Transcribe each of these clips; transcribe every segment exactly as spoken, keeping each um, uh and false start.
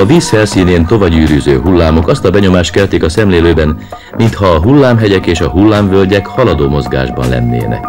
A víz felszínén tovagyűrűző hullámok azt a benyomást keltik a szemlélőben, mintha a hullámhegyek és a hullámvölgyek haladó mozgásban lennének.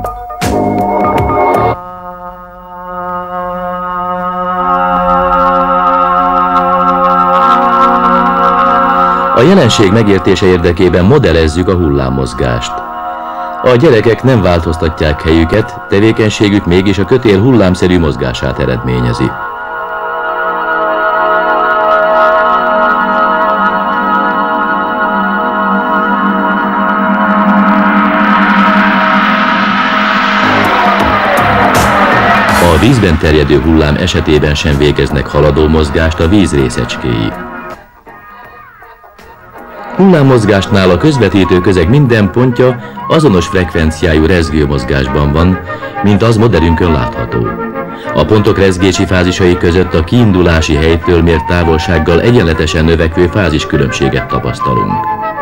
A jelenség megértése érdekében modellezzük a hullámmozgást. A gyerekek nem változtatják helyüket, tevékenységük mégis a kötél hullámszerű mozgását eredményezi. A vízben terjedő hullám esetében sem végeznek haladó mozgást a víz részecskéi. Hullámmozgásnál a közvetítő közeg minden pontja azonos frekvenciájú rezgő mozgásban van, mint az modellünkön látható. A pontok rezgési fázisai között a kiindulási helytől mért távolsággal egyenletesen növekvő fáziskülönbséget tapasztalunk.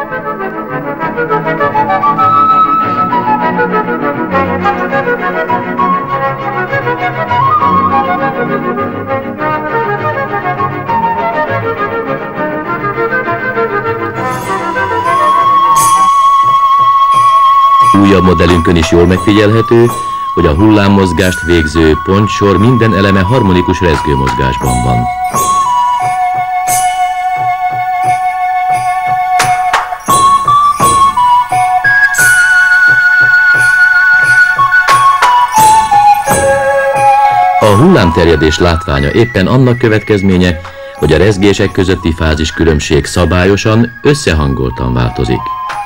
Újabb modellünkön is jól megfigyelhető, hogy a hullámmozgást végző pontsor minden eleme harmonikus rezgőmozgásban van. A hullámterjedés látványa éppen annak következménye, hogy a rezgések közötti fáziskülönbség szabályosan, összehangoltan változik.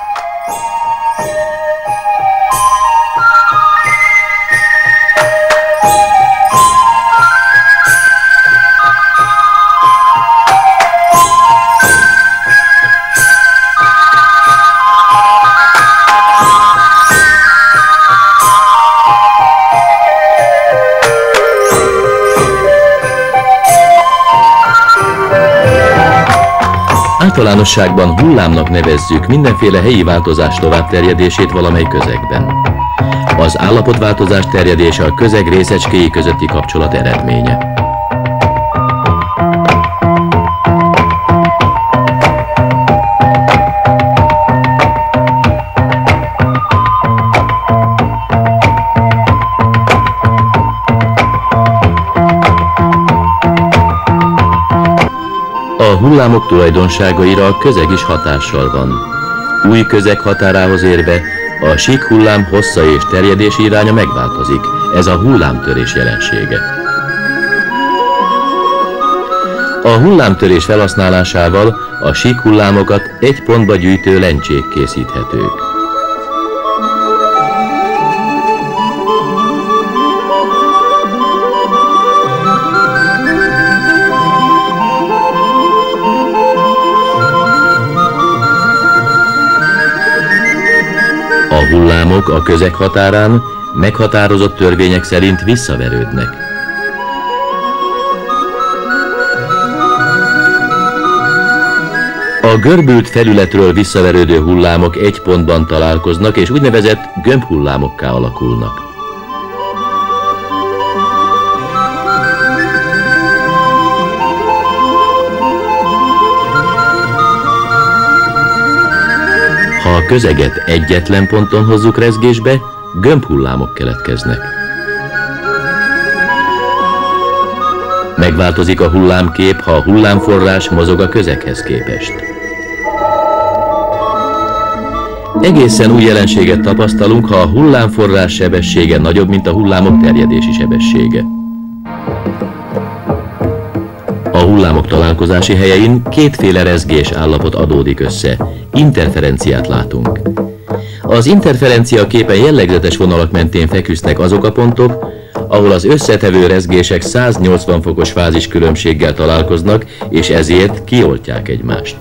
Általánosságban hullámnak nevezzük mindenféle helyi változás továbbterjedését valamely közegben. Az állapotváltozás terjedése a közeg részecskéi közötti kapcsolat eredménye. A hullámok tulajdonságaira a közeg is hatással van. Új közeg határához érve a sík hullám hossza és terjedési iránya megváltozik. Ez a hullámtörés jelensége. A hullámtörés felhasználásával a sík hullámokat egy pontba gyűjtő lencsék készíthetők. A hullámok a közeg határán meghatározott törvények szerint visszaverődnek. A görbült felületről visszaverődő hullámok egy pontban találkoznak, és úgynevezett gömbhullámokká alakulnak. Ha a közeget egyetlen ponton hozzuk rezgésbe, gömbhullámok keletkeznek. Megváltozik a hullámkép, ha a hullámforrás mozog a közeghez képest. Egészen új jelenséget tapasztalunk, ha a hullámforrás sebessége nagyobb, mint a hullámok terjedési sebessége. A hullámok találkozási helyein kétféle rezgés állapot adódik össze. Interferenciát látunk. Az interferencia képen jellegzetes vonalak mentén feküsznek azok a pontok, ahol az összetevő rezgések száznyolcvan fokos fáziskülönbséggel találkoznak, és ezért kioltják egymást.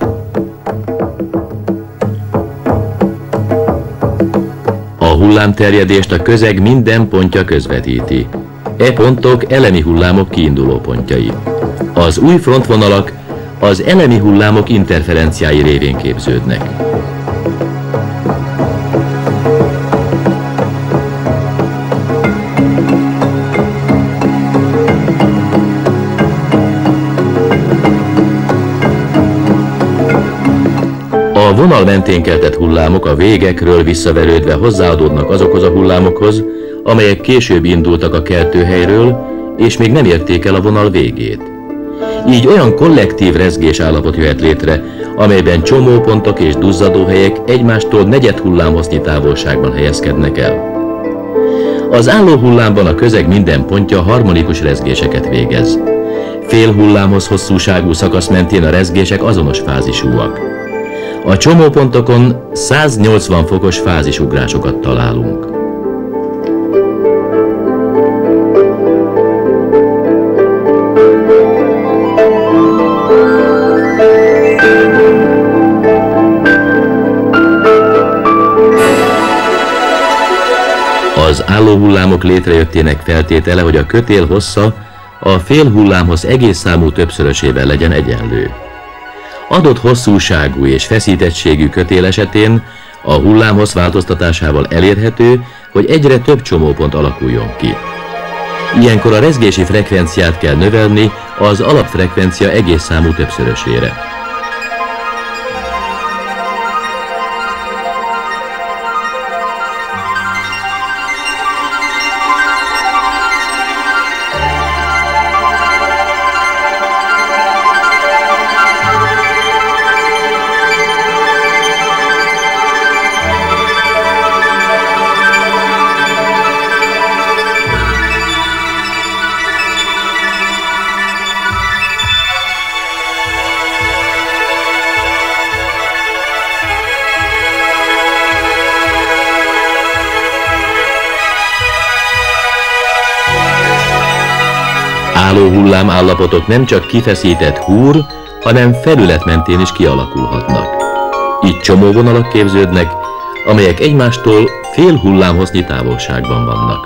A hullámterjedést a közeg minden pontja közvetíti. E pontok elemi hullámok kiinduló pontjai. Az új frontvonalak az elemi hullámok interferenciái révén képződnek. A vonal mentén keltett hullámok a végekről visszaverődve hozzáadódnak azokhoz a hullámokhoz, amelyek később indultak a keltőhelyről, és még nem érték el a vonal végét. Így olyan kollektív rezgés állapot jöhet létre, amelyben csomópontok és duzzadóhelyek egymástól negyed hullámhossznyi távolságban helyezkednek el. Az álló hullámban a közeg minden pontja harmonikus rezgéseket végez. Fél hullámhoz hosszúságú szakasz mentén a rezgések azonos fázisúak. A csomópontokon száznyolcvan fokos fázisugrásokat találunk. Az álló hullámok létrejöttének feltétele, hogy a kötél hossza a fél hullámhoz egész számú többszörösével legyen egyenlő. Adott hosszúságú és feszítettségű kötél esetén a hullámhossz változtatásával elérhető, hogy egyre több csomópont alakuljon ki. Ilyenkor a rezgési frekvenciát kell növelni az alapfrekvencia egész számú többszörösére. Álló hullám állapotok nem csak kifeszített húr, hanem felület mentén is kialakulhatnak. Itt csomóvonalak képződnek, amelyek egymástól fél hullámhossznyi távolságban vannak.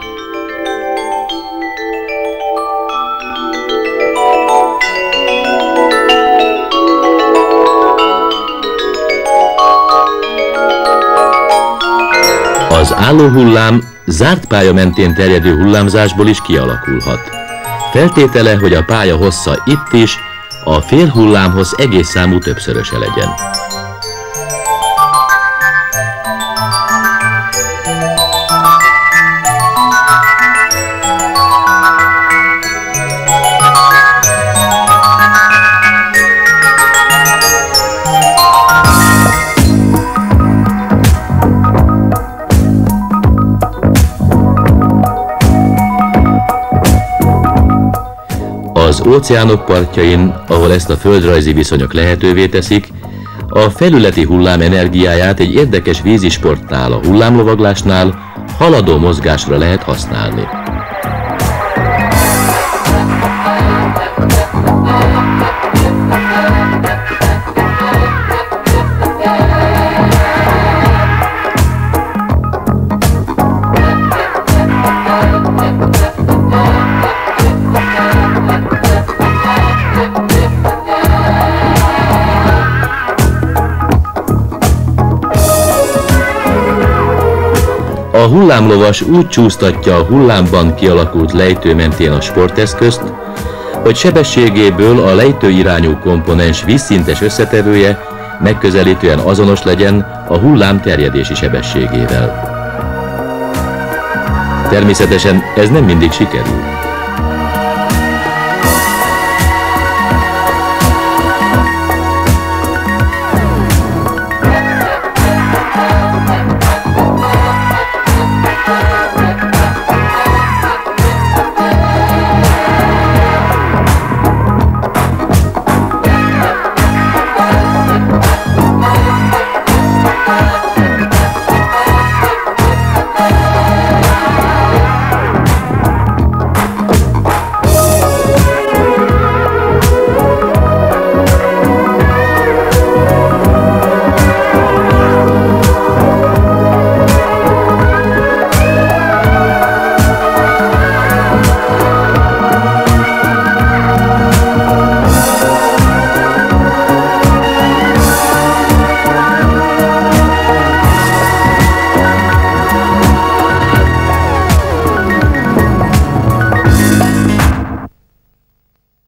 Az álló hullám zárt pálya mentén terjedő hullámzásból is kialakulhat. Feltétele, hogy a pálya hossza itt is a fél hullámhoz egész számú többszöröse legyen. Az óceánok partjain, ahol ezt a földrajzi viszonyok lehetővé teszik, a felületi hullám energiáját egy érdekes vízisportnál, a hullámlovaglásnál haladó mozgásra lehet használni. A hullámlovas úgy csúsztatja a hullámban kialakult lejtő mentén a sporteszközt, hogy sebességéből a lejtőirányú komponens vízszintes összetevője megközelítően azonos legyen a hullám terjedési sebességével. Természetesen ez nem mindig sikerül.